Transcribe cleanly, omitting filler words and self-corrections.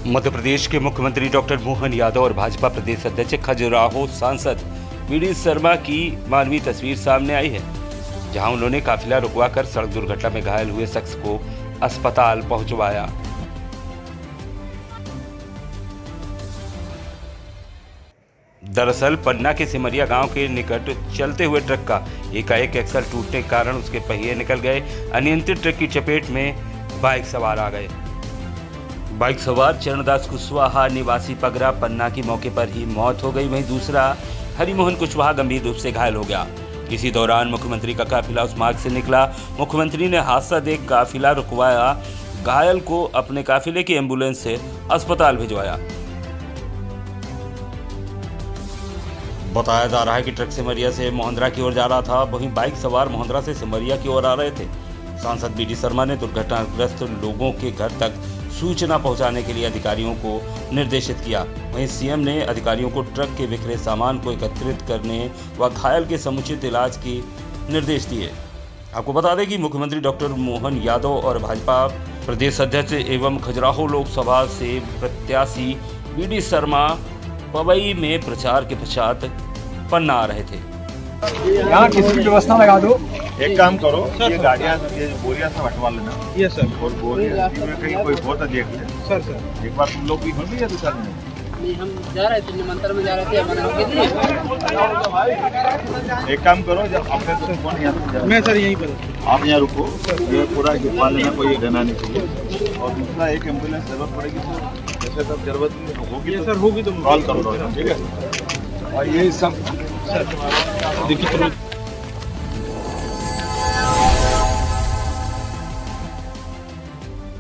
मध्य प्रदेश के मुख्यमंत्री डॉक्टर मोहन यादव और भाजपा प्रदेश अध्यक्ष खजुराहो सांसद वी.डी. शर्मा की मानवीय तस्वीर सामने आई है, जहां उन्होंने काफिला रुकवाकर सड़क दुर्घटना में घायल हुए शख्स को अस्पताल पहुंचवाया। दरअसल पन्ना के सिमरिया गांव के निकट चलते हुए ट्रक का एकाएक एक्सल टूटने के कारण उसके पहिए निकल गए। अनियंत्रित ट्रक की चपेट में बाइक सवार आ गए। बाइक सवार चरणदास कुशवाहा निवासी पगरा पन्ना की मौके पर ही मौत हो गई, वहीं दूसरा हरिमोहन कुशवाहा गंभीर रूप से घायल हो गया। इसी दौरान मुख्यमंत्री का काफिला उस मार्ग से निकला। मुख्यमंत्री ने हादसा देख काफिला रुकवाया, घायल को अपने काफिले की एम्बुलेंस से अस्पताल भिजवाया। बताया जा रहा है कि ट्रक सिमरिया से मोहंद्रा की ओर जा रहा था, वहीं बाइक सवार मोहंद्रा से सिमरिया की ओर आ रहे थे। सांसद वी.डी. शर्मा ने दुर्घटनाग्रस्त लोगों के घर तक सूचना पहुंचाने के लिए अधिकारियों को निर्देशित किया। वहीं सीएम ने अधिकारियों को ट्रक के बिखरे सामान को एकत्रित करने व घायल के समुचित इलाज के निर्देश दिए। आपको बता दें कि मुख्यमंत्री डॉक्टर मोहन यादव और भाजपा प्रदेश अध्यक्ष एवं खजुराहो लोकसभा से प्रत्याशी वी.डी. शर्मा पवई में प्रचार के पश्चात पन्ना आ रहे थे। यहाँ किसी की व्यवस्था लगा दो। एक काम करो, ये गाड़ियाँ बोरिया से हटवा लेना। ये सर, और बोरिया कहीं कोई बहुत देख ले। सर एक बार तुम लोग भी घूम लिया दूसरा दिन। नहीं, हम जा रहे थे निमंत्रण में जा रहे थे, हमारे एक काम करो, जब आपने तो फोन यहाँ मैं सर यहीं पर, आप यहाँ रुको, ये पूरा घुमा लेना, कोई ये रहना नहीं चाहिए। और दूसरा एक एम्बुलेंस जरूरत पड़ेगी तो जैसे तब जरूरत होगी ये सर होगी तो कॉल करो, ठीक है। और ये सब देखिए